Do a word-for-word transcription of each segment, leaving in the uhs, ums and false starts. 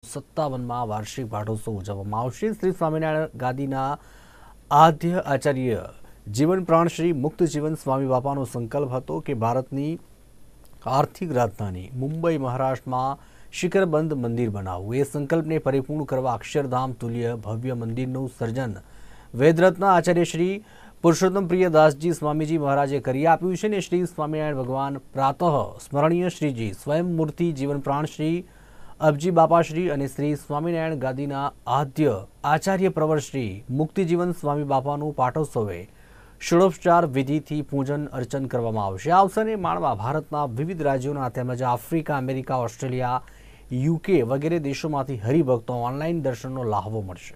સત્તાવનમાં વાર્ષિક પાટોત્સવ ઉજવવામાં આવશે। શ્રી સ્વામિનારાયણ ગાદીના આદ્ય આચાર્ય જીવન પ્રાણ શ્રી મુક્ત જીવન સ્વામી બાપાનો સંકલ્પ હતો કે ભારતની આર્થિક રાજધાની મુંબઈ મહારાષ્ટ્રમાં શિખરબંધ મંદિર બનાવવું। એ સંકલ્પને પરિપૂર્ણ કરવા અક્ષરધામ તુલ્ય ભવ્ય મંદિરનું સર્જન વેદરત્ન આચાર્ય શ્રી પુરુષોત્તમ પ્રિયદાસજી સ્વામીજી મહારાજે કરી આપ્યું છે। અને શ્રી સ્વામિનારાયણ ભગવાન પ્રાતઃ સ્મરણીય શ્રીજી સ્વયં મૂર્તિ જીવન પ્રાણ શ્રી અબજી બાપાશ્રી અને શ્રી સ્વામિનારાયણ ગાદીના આદ્ય આચાર્ય પ્રવર શ્રી મુક્તિજીવન સ્વામી બાપાનું પાટોત્સવે ષોડોપચાર વિધિથી પૂજન અર્ચન કરવામાં આવશે। આ અવસરને માણવા ભારતના વિવિધ રાજ્યોના તેમજ આફ્રિકા, અમેરિકા, ઓસ્ટ્રેલિયા, યુકે વગેરે દેશોમાંથી હરિભક્તો ઓનલાઈન દર્શનનો લાહવો મળશે।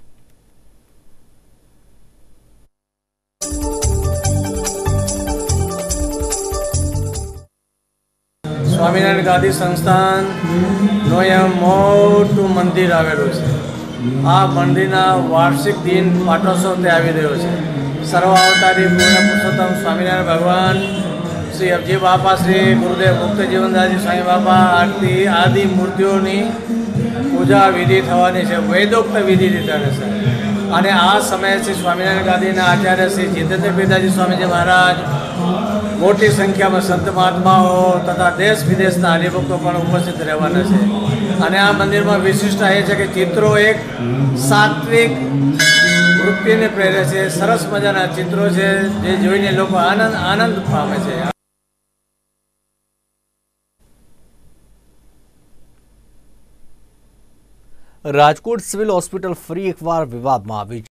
સ્વામિનારાયણ ગાદી સંસ્થાનનું અહીંયા મોટું મંદિર આવેલું છે। આ મંદિરના વાર્ષિક દિન પાટોત્સવ તે આવી રહ્યો છે। સર્વાવતારી પૂર્ણ પુરુષોત્તમ સ્વામિનારાયણ ભગવાન શ્રી અબજી બાપા શ્રી ગુરુદેવ મુક્ત જીવનદાસજી સ્વામી બાપા આરતી આદિ મૂર્તિઓની પૂજા વિધિ થવાની છે, વેદોક્ત વિધિ થવાની છે। અને આ સમયે શ્રી સ્વામિનારાયણ ગાદીના આચાર્ય શ્રી જીતેન્દ્ર પિતાજી સ્વામીજી મહારાજ, મોટી સંખ્યામાં સંત મહાત્માઓ તથા દેશ વિદેશના હરિભક્તો પણ ઉપસ્થિત રહેવાના છે। અને આ મંદિરમાં વિશિષ્ટતા એ છે કે ચિત્રો એક સાત્વિક વૃત્તિને પ્રેરે છે। સરસ મજાના ચિત્રો છે જે જોઈને લોકો આનંદ આનંદ પામે છે। રાજકોટ સિવિલ હોસ્પિટલ ફરી એકવાર વિવાદમાં આવી।